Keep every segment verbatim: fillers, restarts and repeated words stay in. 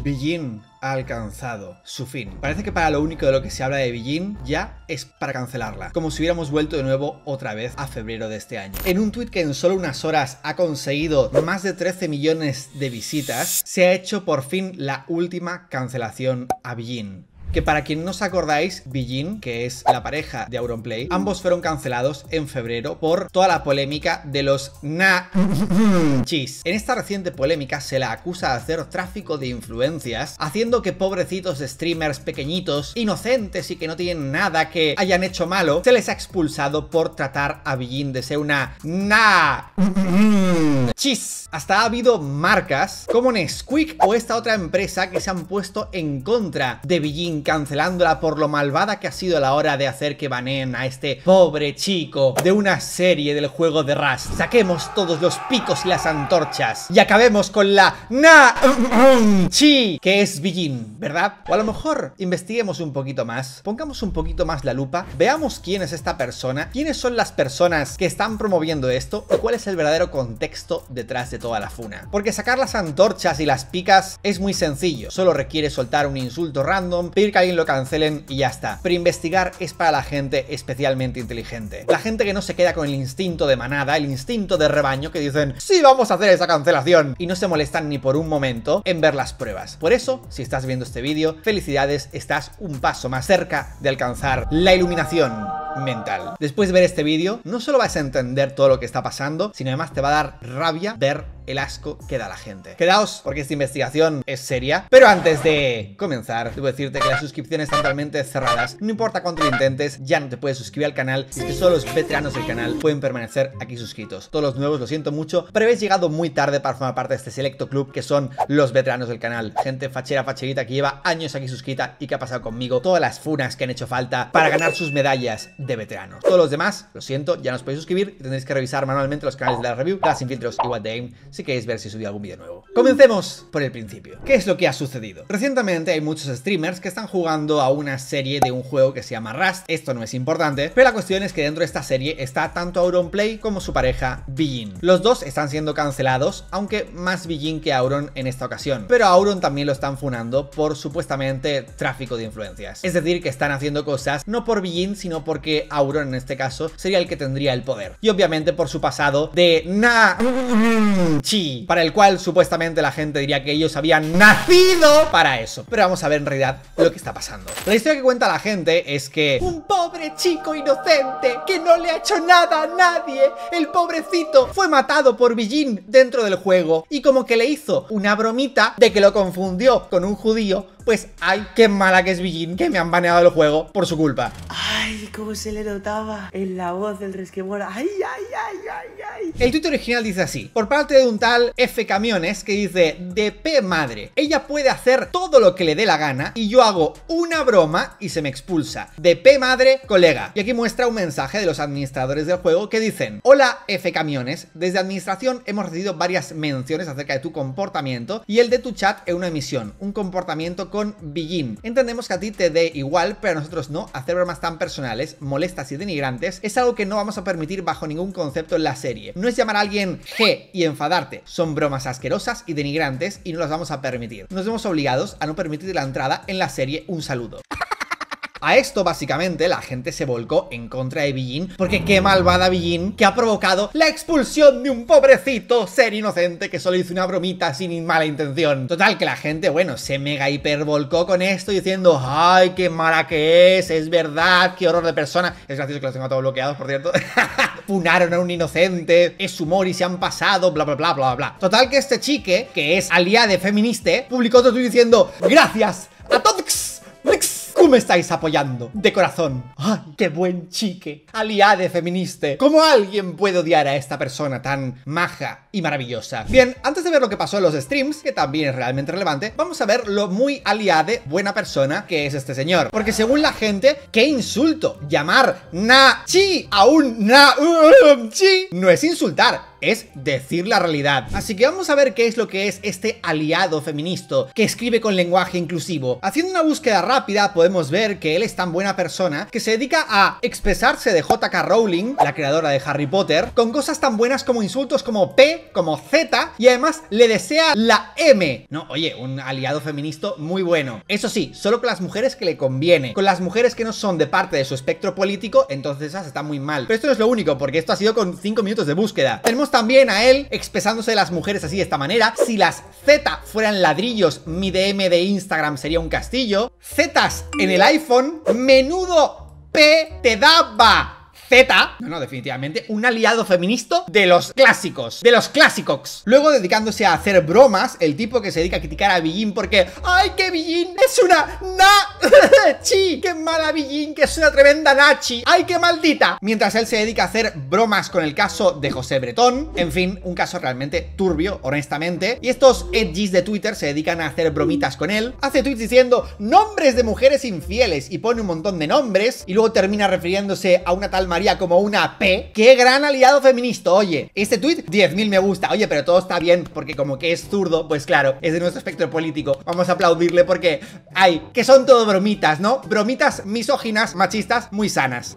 Bijin ha alcanzado su fin. Parece que para lo único de lo que se habla de Bijin ya es para cancelarla, como si hubiéramos vuelto de nuevo otra vez a febrero de este año. En un tuit que en solo unas horas ha conseguido más de trece millones de visitas, se ha hecho por fin la última cancelación a Bijin. Que para quien no os acordáis, Bijin, que es la pareja de Auronplay, ambos fueron cancelados en febrero por toda la polémica de los nachis. En esta reciente polémica se la acusa de hacer tráfico de influencias, haciendo que pobrecitos streamers pequeñitos, inocentes y que no tienen nada que hayan hecho malo, se les ha expulsado por tratar a Bijin de ser una nachis. Hasta ha habido marcas como Nesquik o esta otra empresa que se han puesto en contra de Bijin, cancelándola por lo malvada que ha sido a la hora de hacer que baneen a este pobre chico de una serie del juego de Rust. Saquemos todos los picos y las antorchas y acabemos con la na-chi, que es Bijin, ¿verdad? O a lo mejor investiguemos un poquito más, pongamos un poquito más la lupa, veamos quién es esta persona, quiénes son las personas que están promoviendo esto y cuál es el verdadero contexto detrás de toda la funa. Porque sacar las antorchas y las picas es muy sencillo, solo requiere soltar un insulto random, pedir que alguien lo cancelen y ya está. Pero investigar es para la gente especialmente inteligente. La gente que no se queda con el instinto de manada, el instinto de rebaño, que dicen sí, vamos a hacer esa cancelación, y no se molestan ni por un momento en ver las pruebas. Por eso, si estás viendo este vídeo, felicidades, estás un paso más cerca de alcanzar la iluminación mental. Después de ver este vídeo, no solo vas a entender todo lo que está pasando, sino además te va a dar rabia ver el asco que da la gente. Quedaos, porque esta investigación es seria. Pero antes de comenzar, debo decirte que las suscripciones están totalmente cerradas. No importa cuánto lo intentes, ya no te puedes suscribir al canal, y es que solo los veteranos del canal pueden permanecer aquí suscritos. Todos los nuevos, lo siento mucho, pero habéis llegado muy tarde para formar parte de este selecto club que son los veteranos del canal. Gente fachera, facherita que lleva años aquí suscrita y que ha pasado conmigo todas las funas que han hecho falta para ganar sus medallas de veteranos. Todos los demás, lo siento, ya no os podéis suscribir y tendréis que revisar manualmente los canales de la review, las sin filtros y What the Game si queréis ver si he subido algún vídeo nuevo. Comencemos por el principio. ¿Qué es lo que ha sucedido? Recientemente hay muchos streamers que están jugando a una serie de un juego que se llama Rust. Esto no es importante, pero la cuestión es que dentro de esta serie está tanto Auronplay como su pareja Bijin. Los dos están siendo cancelados, aunque más Bijin que Auron en esta ocasión. Pero a Auron también lo están funando por supuestamente tráfico de influencias. Es decir, que están haciendo cosas no por Bijin, sino porque Auron en este caso sería el que tendría el poder. Y obviamente por su pasado de na-chi, para el cual supuestamente la gente diría que ellos habían nacido para eso. Pero vamos a ver en realidad lo que está pasando. La historia que cuenta la gente es que un pobre chico inocente que no le ha hecho nada a nadie, el pobrecito, fue matado por Bijin dentro del juego y como que le hizo una bromita de que lo confundió con un judío. Pues ay, qué mala que es Bijin, que me han baneado el juego por su culpa. Ay, cómo se le notaba en la voz del resquemor. Ay, ay, ay, ay, ay. El tuit original dice así, por parte de un tal F Camiones, que dice: de P madre, ella puede hacer todo lo que le dé la gana y yo hago una broma y se me expulsa. De P madre, colega. Y aquí muestra un mensaje de los administradores del juego que dicen: hola F Camiones, desde administración hemos recibido varias menciones acerca de tu comportamiento y el de tu chat en una emisión, un comportamiento con Bijin. Entendemos que a ti te dé igual, pero a nosotros no. Hacer bromas tan personales, molestas y denigrantes es algo que no vamos a permitir bajo ningún concepto en la serie. No es llamar a alguien G y enfadarte, son bromas asquerosas y denigrantes y no las vamos a permitir. Nos vemos obligados a no permitir la entrada en la serie. Un saludo. A esto básicamente la gente se volcó en contra de Bijin, porque qué malvada Bijin, que ha provocado la expulsión de un pobrecito ser inocente que solo hizo una bromita sin mala intención. Total, que la gente, bueno, se mega hiper volcó con esto diciendo: ay, qué mala que es, es verdad, qué horror de persona. Es gracioso que los tengo todos bloqueados, por cierto. Funaron a un inocente, es humor y se han pasado, bla bla bla bla bla. Total, que este chique, que es aliade feministe, publicó otro tweet diciendo: gracias a todos que me estáis apoyando, de corazón. Ay, qué buen chique, aliade feministe. ¿Cómo alguien puede odiar a esta persona tan maja y maravillosa? Bien, antes de ver lo que pasó en los streams, que también es realmente relevante, vamos a ver lo muy aliade, buena persona que es este señor. Porque según la gente, qué insulto llamar na-chi a un na-chi. No es insultar, es decir la realidad. Así que vamos a ver qué es lo que es este aliado feminista que escribe con lenguaje inclusivo. Haciendo una búsqueda rápida podemos ver que él es tan buena persona que se dedica a expresarse de J K Rowling, la creadora de Harry Potter, con cosas tan buenas como insultos como P, como Z, y además le desea la M. No, oye, un aliado feminista muy bueno. Eso sí, solo con las mujeres que le conviene. Con las mujeres que no son de parte de su espectro político, entonces esas están muy mal. Pero esto no es lo único, porque esto ha sido con cinco minutos de búsqueda. Tenemos también a él expresándose de las mujeres así de esta manera. Si las Z fueran ladrillos, mi D M de Instagram sería un castillo. Zetas en el iPhone. Menudo P te daba. Z, no, no, definitivamente un aliado feminista de los clásicos, de los clásicos. Luego dedicándose a hacer bromas, el tipo que se dedica a criticar a Bijin porque ¡ay, que Bijin es una nachi! ¡Qué mala Bijin, que es una tremenda nachi! ¡Ay, qué maldita! Mientras él se dedica a hacer bromas con el caso de José Bretón. En fin, un caso realmente turbio, honestamente. Y estos edgys de Twitter se dedican a hacer bromitas con él. Hace tweets diciendo nombres de mujeres infieles y pone un montón de nombres. Y luego termina refiriéndose a una tal María como una P. ¡Qué gran aliado feminista! Oye, este tweet, diez mil me gusta. Oye, pero todo está bien porque como que es zurdo, pues claro, es de nuestro espectro político. Vamos a aplaudirle porque, ay, que son todo bromitas, ¿no? Bromitas misóginas, machistas, muy sanas.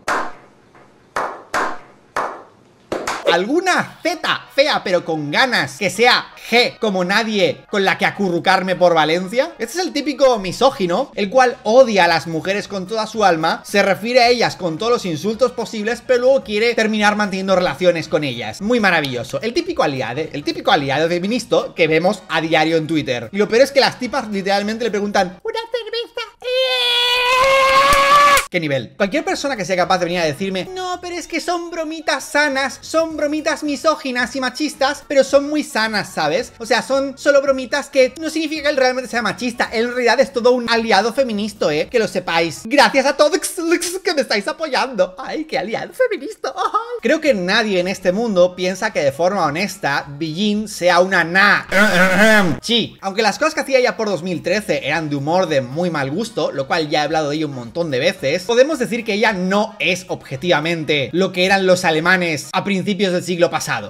¿Alguna Z fea pero con ganas que sea G como nadie con la que acurrucarme por Valencia? Este es el típico misógino, el cual odia a las mujeres con toda su alma, se refiere a ellas con todos los insultos posibles, pero luego quiere terminar manteniendo relaciones con ellas. Muy maravilloso. El típico aliado, el típico aliado feminista que vemos a diario en Twitter. Y lo peor es que las tipas literalmente le preguntan ¿una cerveza? ¿Qué nivel? Cualquier persona que sea capaz de venir a decirme no, pero es que son bromitas sanas, son bromitas misóginas y machistas, pero son muy sanas, ¿sabes? O sea, son solo bromitas que no significa que él realmente sea machista. Él en realidad es todo un aliado feminista, ¿eh? Que lo sepáis. Gracias a todos que me estáis apoyando. ¡Ay, qué aliado feminista! ¡Ay! Creo que nadie en este mundo piensa que de forma honesta Bijin sea una na. Sí, aunque las cosas que hacía ya por dos mil trece eran de humor de muy mal gusto, lo cual ya he hablado de ello un montón de veces, podemos decir que ella no es objetivamente lo que eran los alemanes a principios del siglo pasado.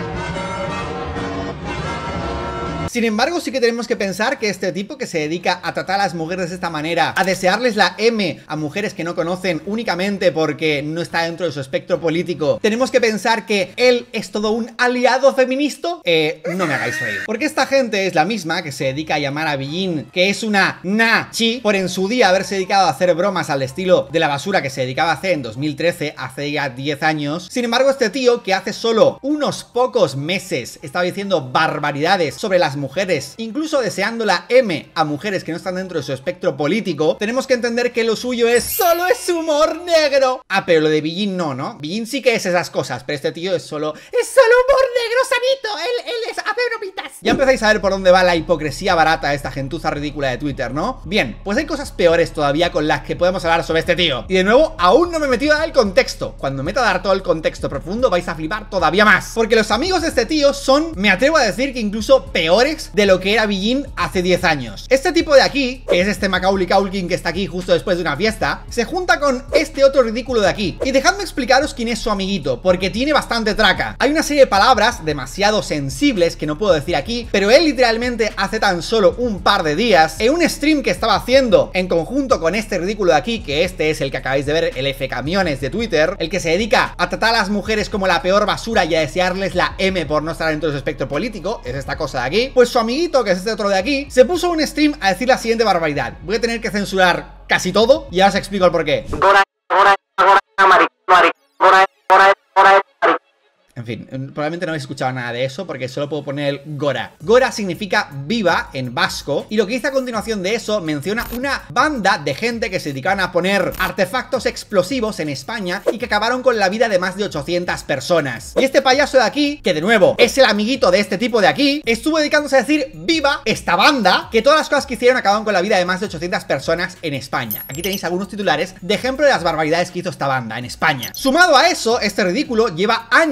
Sin embargo, sí que tenemos que pensar que este tipo que se dedica a tratar a las mujeres de esta manera, a desearles la M a mujeres que no conocen únicamente porque no está dentro de su espectro político, tenemos que pensar que él es todo un aliado feminista. Eh, no me hagáis reír. Porque esta gente es la misma que se dedica a llamar a Bijin que es una nachi por en su día haberse dedicado a hacer bromas al estilo de la basura que se dedicaba a hacer en dos mil trece, hace ya diez años. Sin embargo, este tío que hace solo unos pocos meses estaba diciendo barbaridades sobre las mujeres mujeres, incluso deseando la M a mujeres que no están dentro de su espectro político, tenemos que entender que lo suyo es solo es humor negro. Ah, pero lo de Bijin no, ¿no? Bijin sí que es esas cosas, pero este tío es solo es solo humor negro sanito. Él, él es hace bromitas. Ya empezáis a ver por dónde va la hipocresía barata de esta gentuza ridícula de Twitter, ¿no? Bien, pues hay cosas peores todavía con las que podemos hablar sobre este tío. Y de nuevo, aún no me he metido a dar el contexto. Cuando meta a dar todo el contexto profundo vais a flipar todavía más, porque los amigos de este tío son, me atrevo a decir que incluso peores de lo que era Bijin hace diez años. Este tipo de aquí, que es este Macaulay Culkin que está aquí justo después de una fiesta, se junta con este otro ridículo de aquí. Y dejadme explicaros quién es su amiguito, porque tiene bastante traca. Hay una serie de palabras demasiado sensibles que no puedo decir aquí, pero él literalmente hace tan solo un par de días, en un stream que estaba haciendo en conjunto con este ridículo de aquí, que este es el que acabáis de ver, el F Camiones de Twitter, el que se dedica a tratar a las mujeres como la peor basura y a desearles la M por no estar dentro de su espectro político, es esta cosa de aquí. Pues su amiguito, que es este otro de aquí, se puso un stream a decir la siguiente barbaridad. Voy a tener que censurar casi todo y ahora os explico el porqué. En fin, probablemente no habéis escuchado nada de eso porque solo puedo poner el Gora. Gora significa viva en vasco, y lo que dice a continuación de eso menciona una banda de gente que se dedicaban a poner artefactos explosivos en España y que acabaron con la vida de más de ochocientas personas. Y este payaso de aquí, que de nuevo es el amiguito de este tipo de aquí, estuvo dedicándose a decir viva esta banda, que todas las cosas que hicieron acabaron con la vida de más de ochocientas personas en España. Aquí tenéis algunos titulares de ejemplo de las barbaridades que hizo esta banda en España. Sumado a eso, este ridículo lleva años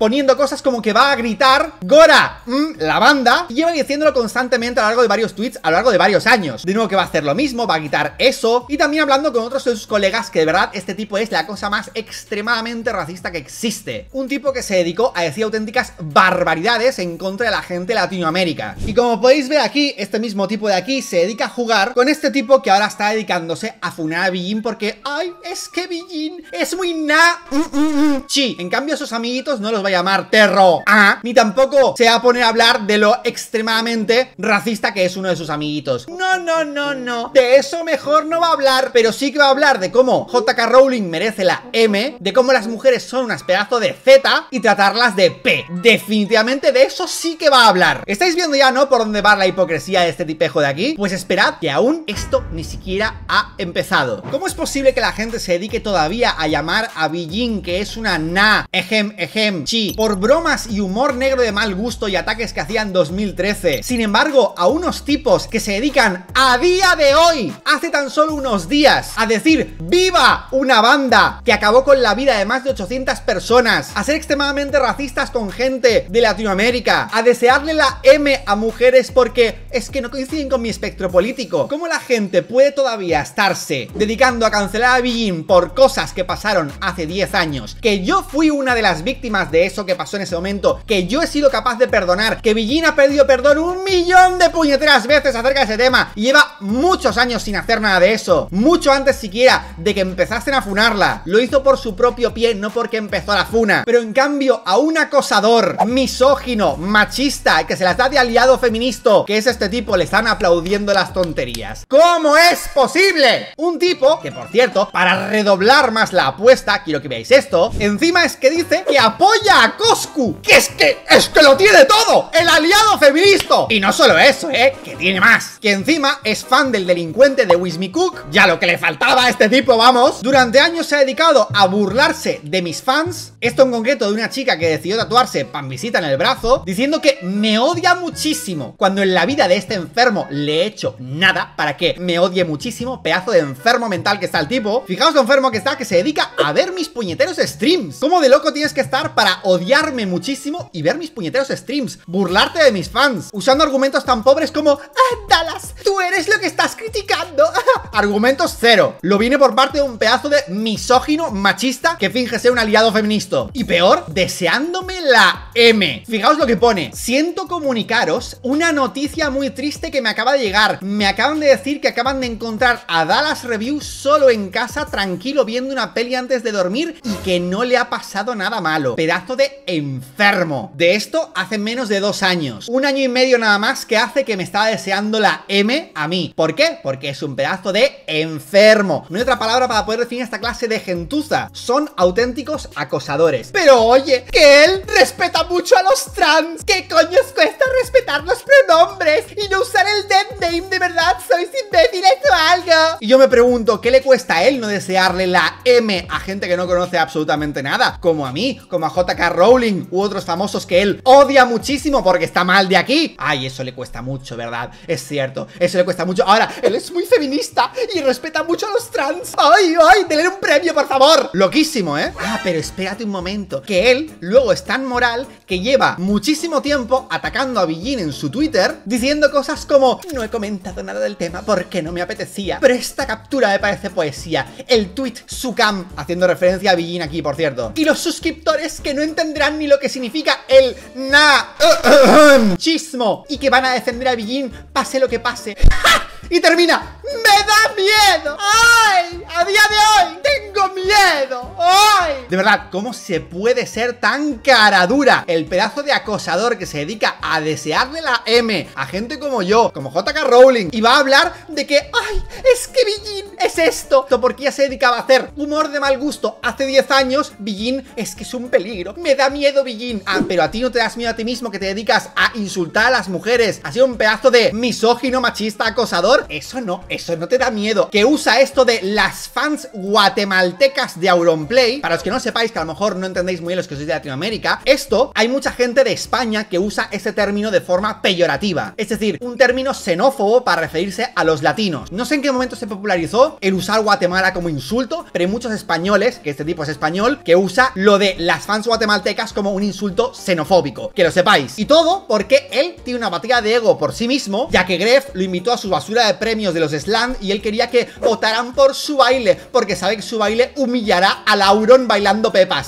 poniendo cosas como que va a gritar Gora, mm, la banda, y lleva diciéndolo constantemente a lo largo de varios tweets, a lo largo de varios años. De nuevo que va a hacer lo mismo, va a gritar eso, y también hablando con otros de sus colegas que de verdad este tipo es la cosa más extremadamente racista que existe. Un tipo que se dedicó a decir auténticas barbaridades en contra de la gente de Latinoamérica. Y como podéis ver aquí, este mismo tipo de aquí se dedica a jugar con este tipo que ahora está dedicándose a funar a Bijin porque, ay, es que Bijin es muy na mm, mm, mm, chi. En cambio, sus amiguitos no los va a llamar terro, ah, ni tampoco se va a poner a hablar de lo extremadamente racista que es uno de sus amiguitos. No, no, no, no. De eso mejor no va a hablar, pero sí que va a hablar de cómo J K Rowling merece la M, de cómo las mujeres son unas pedazos de Z y tratarlas de P. Definitivamente de eso sí que va a hablar. ¿Estáis viendo ya, no, por dónde va la hipocresía de este tipejo de aquí? Pues esperad que aún esto ni siquiera ha empezado. ¿Cómo es posible que la gente se dedique todavía a llamar a Bijin que es una na, ejem, ejem, chi, por bromas y humor negro de mal gusto y ataques que hacía en dos mil trece? Sin embargo, a unos tipos que se dedican a día de hoy, hace tan solo unos días, a decir ¡viva una banda que acabó con la vida de más de ochocientas personas! A ser extremadamente racistas con gente de Latinoamérica, a desearle la M a mujeres porque es que no coinciden con mi espectro político. ¿Cómo la gente puede todavía estarse dedicando a cancelar a Bijin por cosas que pasaron hace diez años? Que yo fui una de las víctimas de eso que pasó en ese momento, que yo he sido capaz de perdonar, que Bijin ha pedido perdón un millón de puñeteras veces acerca de ese tema y lleva muchos años sin hacer nada de eso, mucho antes siquiera de que empezasen a funarla. Lo hizo por su propio pie, no porque empezó la funa. Pero en cambio a un acosador, misógino, machista, que se las da de aliado feminista, que es este tipo, le están aplaudiendo las tonterías. ¿Cómo es posible? Un tipo que, por cierto, para redoblar más la apuesta, quiero que veáis esto, encima es que dice que apoya a Coscu, que es que es que lo tiene todo, el aliado feminista. Y no solo eso, eh, que tiene más, que encima es fan del delincuente de Wismicook, ya lo que le faltaba a este tipo, vamos. Durante años se ha dedicado a burlarse de mis fans, esto en concreto de una chica que decidió tatuarse pan visita en el brazo, diciendo que me odia muchísimo, cuando en la vida de este enfermo le he hecho nada para que me odie muchísimo, pedazo de enfermo mental que está el tipo. Fijaos lo enfermo que está, que se dedica a ver mis puñeteros streams. ¿Cómo de loco tienes que estar para odiarme muchísimo y ver mis puñeteros streams? Burlarte de mis fans, usando argumentos tan pobres como ah, Dallas, tú eres lo que estás criticando. Argumentos cero. Lo viene por parte de un pedazo de misógino machista que finge ser un aliado feminista. Y peor, deseándome la M. Fijaos lo que pone: siento comunicaros una noticia muy triste que me acaba de llegar. Me acaban de decir que acaban de encontrar a Dallas Review solo en casa, tranquilo, viendo una peli antes de dormir y que no le ha pasado nada malo. Pedazo de enfermo. De esto hace menos de dos años. Un año y medio nada más que hace que me estaba deseando la M a mí. ¿Por qué? Porque es un pedazo de enfermo. No hay otra palabra para poder definir esta clase de gentuza. Son auténticos acosadores. Pero oye, que él respeta mucho a los trans. ¿Qué coño os cuesta respetar los pronombres y no usar el dead name? ¿De verdad sois imbéciles o algo? Y yo me pregunto, ¿qué le cuesta a él no desearle la M a gente que no conoce absolutamente nada? Como a mí, como a J K Rowling u otros famosos que él odia muchísimo porque está mal de aquí. Ay, eso le cuesta mucho, ¿verdad? Es cierto, eso le cuesta mucho. Ahora, él es muy feminista y respeta mucho a los trans. ¡Ay, ay! ¡Denle un premio, por favor! Loquísimo, ¿eh? Ah, pero espérate un momento, que él luego es tan moral que lleva muchísimo tiempo atacando a Bijin en su Twitter, diciendo cosas como: no he comentado nada del tema porque no me apetecía, pero esta captura me parece poesía. El tweet Sukam, haciendo referencia a Bijin aquí, por cierto. Y los suscriptores que no entenderán ni lo que significa el na chismo y que van a defender a Bijin pase lo que pase. Y termina: ¡me da miedo! ¡Ay! ¡A día de hoy tengo miedo! ¡Ay! De verdad, ¿cómo se puede ser tan cara dura? El pedazo de acosador que se dedica a desearle la M a gente como yo, como J K Rowling, y va a hablar de que ¡ay! Es que Bijin es esto. Porque ya se dedicaba a hacer humor de mal gusto hace diez años. Bijin es que es un peligro. Me da miedo Bijin. Ah, pero a ti no te das miedo a ti mismo, que te dedicas a insultar a las mujeres. Ha sido un pedazo de misógino, machista, acosador. Eso no, eso no te da miedo. Que usa esto de las fans guatemaltecas guatemaltecas de Auronplay. Para los que no sepáis, que a lo mejor no entendéis muy bien los que sois de Latinoamérica, esto, hay mucha gente de España que usa este término de forma peyorativa, es decir, un término xenófobo para referirse a los latinos. No sé en qué momento se popularizó el usar Guatemala como insulto, pero hay muchos españoles, que este tipo es español, que usa lo de las fans guatemaltecas como un insulto xenofóbico, que lo sepáis. Y todo porque él tiene una batalla de ego por sí mismo, ya que Gref lo invitó a su basura de premios de los Slam y él quería que votaran por su baile, porque sabe que su baile humillará al Auron bailando pepas.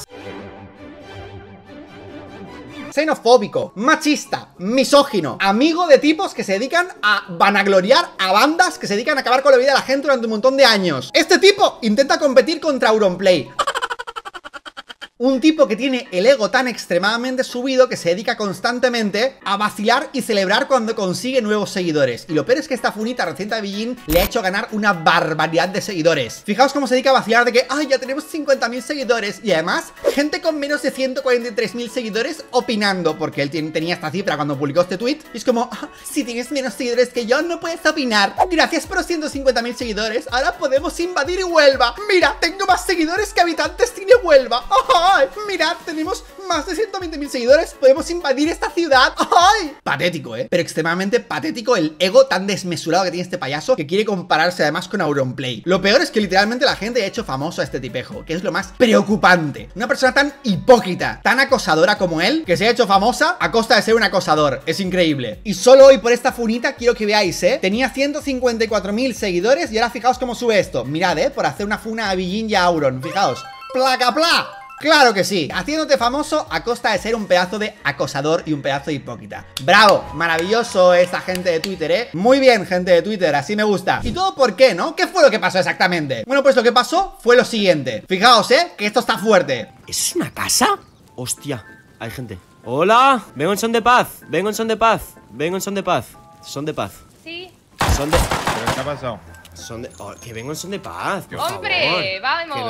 Xenofóbico, machista, misógino, amigo de tipos que se dedican a vanagloriar a bandas que se dedican a acabar con la vida de la gente durante un montón de años. Este tipo intenta competir contra Auronplay. Un tipo que tiene el ego tan extremadamente subido que se dedica constantemente a vacilar y celebrar cuando consigue nuevos seguidores. Y lo peor es que esta funita reciente a Bijin le ha hecho ganar una barbaridad de seguidores. Fijaos cómo se dedica a vacilar de que, ay, ya tenemos cincuenta mil seguidores. Y además, gente con menos de ciento cuarenta y tres mil seguidores opinando, porque él tenía esta cifra cuando publicó este tweet. Y es como, ah, si tienes menos seguidores que yo, no puedes opinar. Gracias por los ciento cincuenta mil seguidores. Ahora podemos invadir Huelva. Mira, tengo más seguidores que habitantes tiene Huelva. ¡Oh! ¡Ay! Mirad, tenemos más de ciento veinte mil seguidores. Podemos invadir esta ciudad. ¡Ay! Patético, ¿eh? Pero extremadamente patético el ego tan desmesurado que tiene este payaso, que quiere compararse además con Auronplay. Lo peor es que literalmente la gente ha hecho famoso a este tipejo, que es lo más preocupante. Una persona tan hipócrita, tan acosadora como él, que se ha hecho famosa a costa de ser un acosador. Es increíble. Y solo hoy por esta funita quiero que veáis, ¿eh? Tenía ciento cincuenta y cuatro mil seguidores y ahora fijaos cómo sube esto. Mirad, ¿eh? Por hacer una funa a Bijin y a Auron. Fijaos. ¡Placa, pla! ¡Claro que sí! Haciéndote famoso a costa de ser un pedazo de acosador y un pedazo de hipócrita. ¡Bravo! Maravilloso esta gente de Twitter, ¿eh? Muy bien, gente de Twitter, así me gusta. ¿Y todo por qué, no? ¿Qué fue lo que pasó exactamente? Bueno, pues lo que pasó fue lo siguiente. Fijaos, ¿eh? Que esto está fuerte. ¿Es una casa? Hostia, hay gente. ¡Hola! Vengo en son de paz, vengo en son de paz, vengo en son de paz. Son de paz. Sí. Son de... ¿Pero qué ha pasado? Son de... Oh, que vengo en son de paz, por ¡Hombre! favor. ¡Vamos!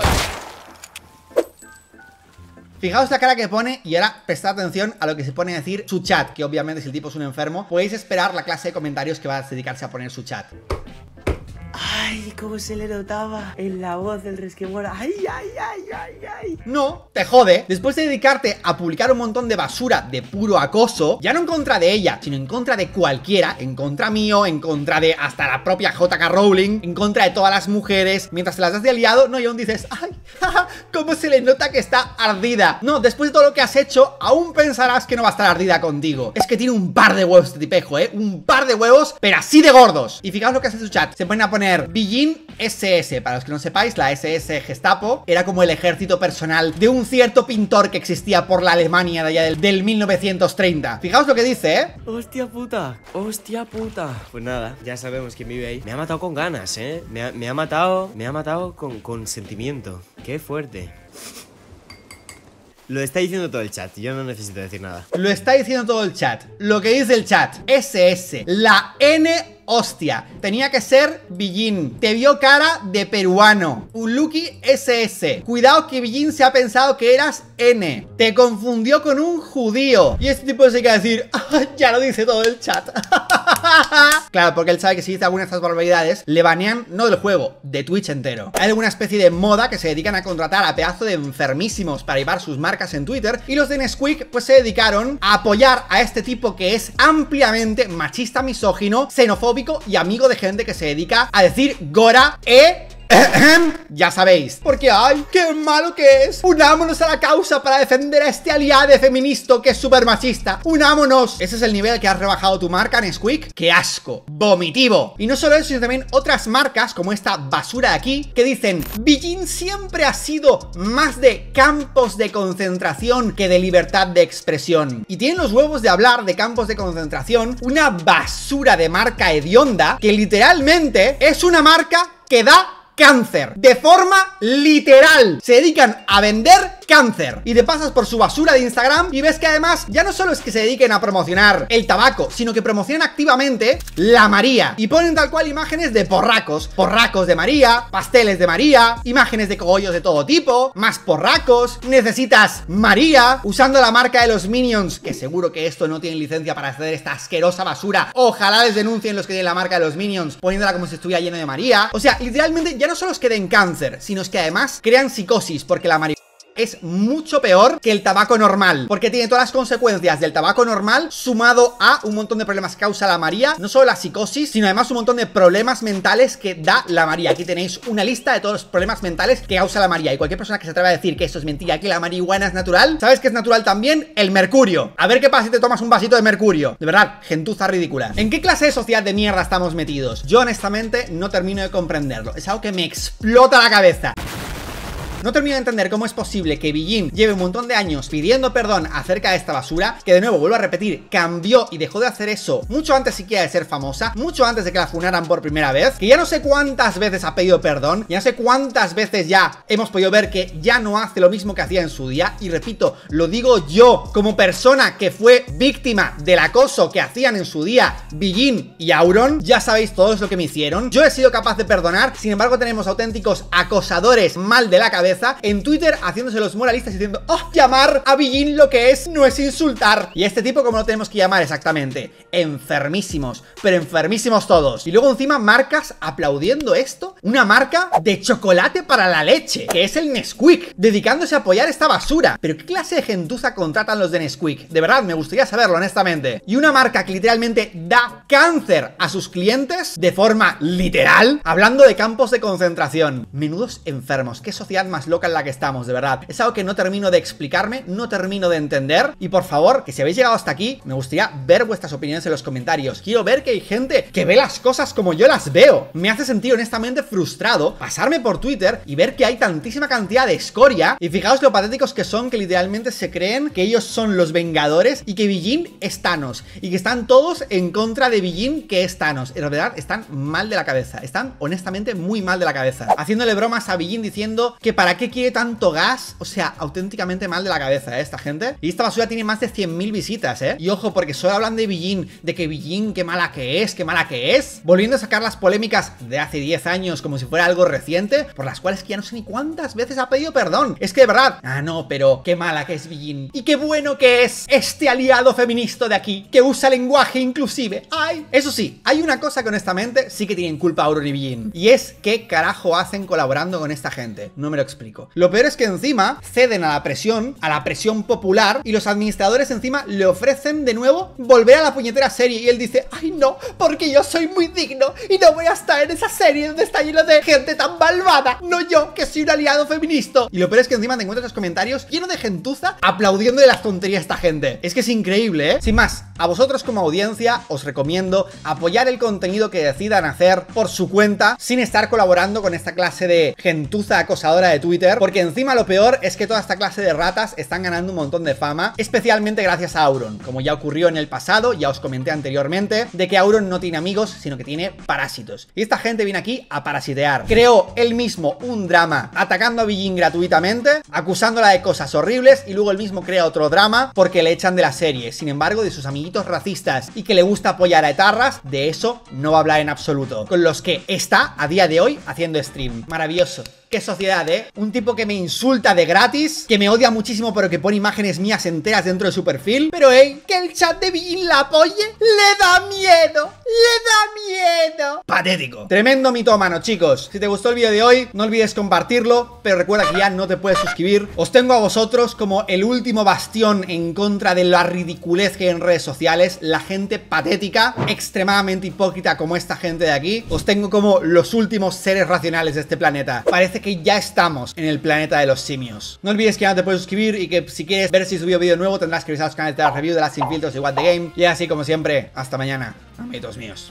Fijaos la cara que pone y ahora prestad atención a lo que se pone a decir su chat, que obviamente si el tipo es un enfermo, podéis esperar la clase de comentarios que va a dedicarse a poner su chat. Ay, cómo se le notaba en la voz del resquemor. Ay, ay, ay, ay, ay. No, te jode. Después de dedicarte a publicar un montón de basura de puro acoso, ya no en contra de ella, sino en contra de cualquiera, en contra mío, en contra de hasta la propia J K Rowling, en contra de todas las mujeres, mientras te las das de aliado, no, y aún dices, ay, jaja, cómo se le nota que está ardida. No, después de todo lo que has hecho, aún pensarás que no va a estar ardida contigo. Es que tiene un par de huevos este tipejo, eh, un par de huevos, pero así de gordos. Y fijaos lo que hace su chat, se ponen a poner Bijin S S, para los que no sepáis, la S S Gestapo era como el ejército personal de un cierto pintor que existía por la Alemania de allá del, del mil novecientos treinta. Fijaos lo que dice, ¿eh? Hostia puta, hostia puta. Pues nada, ya sabemos quién vive ahí. Me ha matado con ganas, eh. Me ha, me ha matado, me ha matado con, con sentimiento. Qué fuerte. Lo está diciendo todo el chat, yo no necesito decir nada. Lo está diciendo todo el chat. Lo que dice el chat, S S, la N hostia, tenía que ser Bijin. Te vio cara de peruano. Uluki S S. Cuidado que Bijin se ha pensado que eras N. Te confundió con un judío. Y este tipo se queda a decir, ah, ya lo dice todo el chat. Claro, porque él sabe que si dice alguna de estas barbaridades, le banean no del juego, de Twitch entero. Hay alguna especie de moda que se dedican a contratar a pedazo de enfermísimos para llevar sus marcas en Twitter. Y los de Nesquik pues se dedicaron a apoyar a este tipo que es ampliamente machista, misógino, xenofóbico y amigo de gente que se dedica a decir Gora e... ya sabéis, porque ay, qué malo que es. Unámonos a la causa para defender a este aliado feminista que es súper machista. Unámonos. Ese es el nivel que has rebajado tu marca, Nesquik. ¡Qué asco! ¡Vomitivo! Y no solo eso, sino también otras marcas como esta basura de aquí que dicen Bijin siempre ha sido más de campos de concentración que de libertad de expresión. Y tienen los huevos de hablar de campos de concentración, una basura de marca hedionda que literalmente es una marca que da cáncer, de forma literal. Se dedican a vender cáncer. Y te pasas por su basura de Instagram y ves que además ya no solo es que se dediquen a promocionar el tabaco, sino que promocionan activamente la María. Y ponen tal cual imágenes de porracos, porracos de María, pasteles de María, imágenes de cogollos de todo tipo, más porracos, necesitas María, usando la marca de los Minions, que seguro que esto no tiene licencia para hacer esta asquerosa basura. Ojalá les denuncien los que tienen la marca de los Minions, poniéndola como si estuviera lleno de María. O sea, literalmente ya no solo es que den cáncer, sino es que además crean psicosis, porque la María es mucho peor que el tabaco normal, porque tiene todas las consecuencias del tabaco normal, sumado a un montón de problemas que causa la María, no solo la psicosis, sino además un montón de problemas mentales que da la María. Aquí tenéis una lista de todos los problemas mentales que causa la María, y cualquier persona que se atreva a decir que eso es mentira, que la marihuana es natural, ¿sabes qué es natural también? El mercurio. A ver qué pasa si te tomas un vasito de mercurio. De verdad, gentuza ridícula. ¿En qué clase de sociedad de mierda estamos metidos? Yo honestamente no termino de comprenderlo. Es algo que me explota la cabeza. No termino de entender cómo es posible que Bijin lleve un montón de años pidiendo perdón acerca de esta basura, que de nuevo, vuelvo a repetir, cambió y dejó de hacer eso mucho antes siquiera de ser famosa, mucho antes de que la funaran por primera vez, que ya no sé cuántas veces ha pedido perdón, ya no sé cuántas veces ya hemos podido ver que ya no hace lo mismo que hacía en su día, y repito, lo digo yo, como persona que fue víctima del acoso que hacían en su día Bijin y Auron, ya sabéis todos lo que me hicieron, yo he sido capaz de perdonar, sin embargo tenemos auténticos acosadores mal de la cabeza en Twitter haciéndose los moralistas diciendo, oh, llamar a Bijin lo que es no es insultar. Y a este tipo, ¿cómo lo tenemos que llamar exactamente? Enfermísimos, pero enfermísimos todos. Y luego encima marcas aplaudiendo esto, una marca de chocolate para la leche, que es el Nesquik, dedicándose a apoyar esta basura. Pero ¿qué clase de gentuza contratan los de Nesquik? De verdad, me gustaría saberlo, honestamente. Y una marca que literalmente da cáncer a sus clientes de forma literal, hablando de campos de concentración. Menudos enfermos, qué sociedad más loca en la que estamos, de verdad. Es algo que no termino de explicarme, no termino de entender. Y por favor, que si habéis llegado hasta aquí, me gustaría ver vuestras opiniones en los comentarios. Quiero ver que hay gente que ve las cosas como yo las veo. Me hace sentir honestamente frustrado pasarme por Twitter y ver que hay tantísima cantidad de escoria. Y fijaos lo patéticos que son, que literalmente se creen que ellos son los vengadores y que Bijin es Thanos, y que están todos en contra de Bijin, que es Thanos. En verdad, están mal de la cabeza. Están honestamente muy mal de la cabeza, haciéndole bromas a Bijin diciendo que para qué quiere tanto gas. O sea, auténticamente mal de la cabeza, ¿eh? Esta gente. Y esta basura tiene más de cien mil visitas, ¿eh? Y ojo, porque solo hablan de Bijin, de que Bijin, qué mala que es, qué mala que es, volviendo a sacar las polémicas de hace diez años como si fuera algo reciente, por las cuales que ya no sé ni cuántas veces ha pedido perdón. Es que de verdad, ah no, pero qué mala que es Bijin, y qué bueno que es este aliado feminista de aquí, que usa lenguaje inclusive. Ay, eso sí, hay una cosa que honestamente sí que tienen culpa Auron y Bijin, y es qué carajo hacen colaborando con esta gente. No me lo explico. Lo peor es que encima ceden a la presión, a la presión popular, y los administradores encima le ofrecen de nuevo volver a la puñetera serie, y él dice, ay no, porque yo soy muy digno y no voy a estar en esa serie donde está lleno de gente tan malvada, no yo, que soy un aliado feminista. Y lo peor es que encima te encuentras los comentarios llenos de gentuza aplaudiendo de las tonterías a esta gente. Es que es increíble, ¿eh? Sin más, a vosotros como audiencia os recomiendo apoyar el contenido que decidan hacer por su cuenta, sin estar colaborando con esta clase de gentuza acosadora de Twitter, porque encima lo peor es que toda esta clase de ratas están ganando un montón de fama, especialmente gracias a Auron, como ya ocurrió en el pasado, ya os comenté anteriormente, de que Auron no tiene amigos, sino que tiene parásitos. Y esta gente viene aquí a parasitear. Creó él mismo un drama atacando a Bijin gratuitamente, acusándola de cosas horribles, y luego él mismo crea otro drama porque le echan de la serie. Sin embargo, de sus amiguitos racistas y que le gusta apoyar a etarras, de eso no va a hablar en absoluto, con los que está a día de hoy haciendo stream. Maravilloso. Qué sociedad, ¿eh? Un tipo que me insulta de gratis, que me odia muchísimo pero que pone imágenes mías enteras dentro de su perfil. Pero, ¿eh? Que el chat de Bijin la apoye, le da miedo, le da miedo. Patético. Tremendo mitómano, chicos. Si te gustó el vídeo de hoy, no olvides compartirlo, pero recuerda que ya no te puedes suscribir. Os tengo a vosotros como el último bastión en contra de la ridiculez que hay en redes sociales, la gente patética, extremadamente hipócrita como esta gente de aquí. Os tengo como los últimos seres racionales de este planeta. Parece que ya estamos en el planeta de los simios. No olvides que ya no te puedes suscribir, y que si quieres ver si subió vídeo nuevo tendrás que visitar los canales de la review, de las Sin Filtros y What the Game. Y así como siempre, hasta mañana, amiguitos míos.